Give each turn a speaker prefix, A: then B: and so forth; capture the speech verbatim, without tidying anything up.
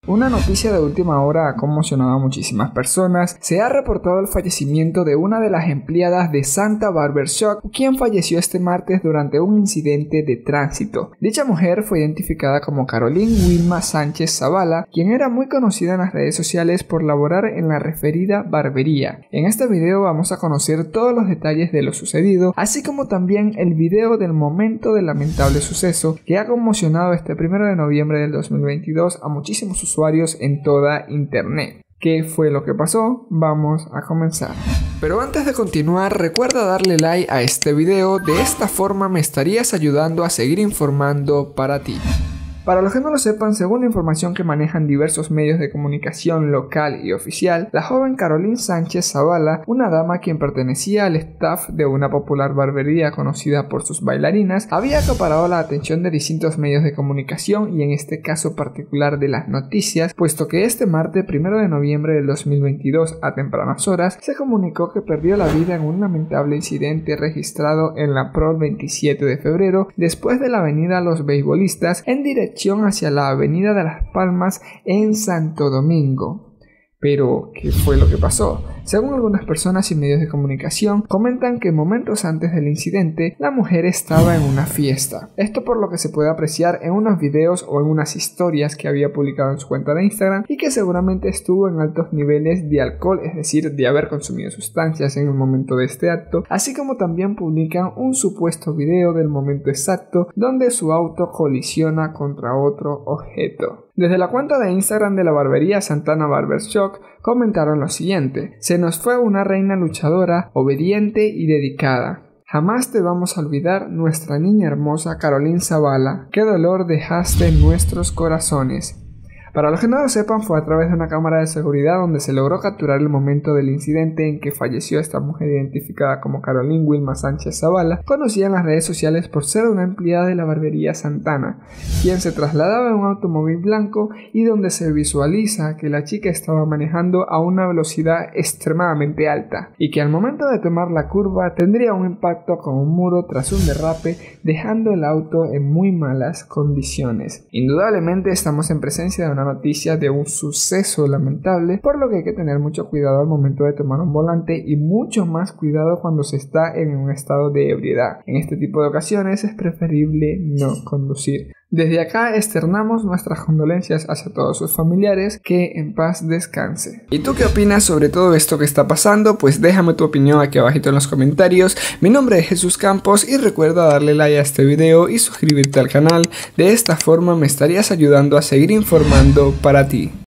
A: Una noticia de última hora ha conmocionado a muchísimas personas. Se ha reportado el fallecimiento de una de las empleadas de Santa Barber Shop, quien falleció este martes durante un incidente de tránsito. Dicha mujer fue identificada como Caroline Wilma Sánchez Zavala, quien era muy conocida en las redes sociales por laborar en la referida barbería. En este video vamos a conocer todos los detalles de lo sucedido, así como también el video del momento del lamentable suceso que ha conmocionado este primero de noviembre del dos mil veintidós a muchísimos usuarios usuarios en toda internet. ¿Qué fue lo que pasó? Vamos a comenzar. Pero antes de continuar, recuerda darle like a este video, de esta forma me estarías ayudando a seguir informando para ti. Para los que no lo sepan, según la información que manejan diversos medios de comunicación local y oficial, la joven Caroline Sánchez Zavala, una dama quien pertenecía al staff de una popular barbería conocida por sus bailarinas, había acaparado la atención de distintos medios de comunicación y en este caso particular de las noticias, puesto que este martes primero de noviembre del dos mil veintidós a tempranas horas se comunicó que perdió la vida en un lamentable incidente registrado en la Prol veintisiete de febrero después de la avenida Los Beisbolistas en dirección hacia la avenida de Las Palmas en Santo Domingo. Pero, ¿qué fue lo que pasó? Según algunas personas y medios de comunicación, comentan que momentos antes del incidente, la mujer estaba en una fiesta. Esto por lo que se puede apreciar en unos videos o en unas historias que había publicado en su cuenta de Instagram y que seguramente estuvo en altos niveles de alcohol, es decir, de haber consumido sustancias en el momento de este acto, así como también publican un supuesto video del momento exacto donde su auto colisiona contra otro objeto. Desde la cuenta de Instagram de la barbería Santana Barber Shop comentaron lo siguiente: se nos fue una reina luchadora, obediente y dedicada. Jamás te vamos a olvidar, nuestra niña hermosa Caroline Zavala. Qué dolor dejaste en nuestros corazones. Para los que no lo sepan, fue a través de una cámara de seguridad donde se logró capturar el momento del incidente en que falleció esta mujer identificada como Caroline Wilma Sánchez Zavala, conocida en las redes sociales por ser una empleada de la barbería Santana, quien se trasladaba en un automóvil blanco y donde se visualiza que la chica estaba manejando a una velocidad extremadamente alta y que al momento de tomar la curva tendría un impacto con un muro tras un derrape, dejando el auto en muy malas condiciones. Indudablemente estamos en presencia de una noticia de un suceso lamentable, por lo que hay que tener mucho cuidado al momento de tomar un volante y mucho más cuidado cuando se está en un estado de ebriedad. En este tipo de ocasiones es preferible no conducir. Desde acá externamos nuestras condolencias hacia todos sus familiares, que en paz descanse. ¿Y tú qué opinas sobre todo esto que está pasando? Pues déjame tu opinión aquí abajito en los comentarios. Mi nombre es Jesús Campos y recuerda darle like a este video y suscribirte al canal. De esta forma me estarías ayudando a seguir informando para ti.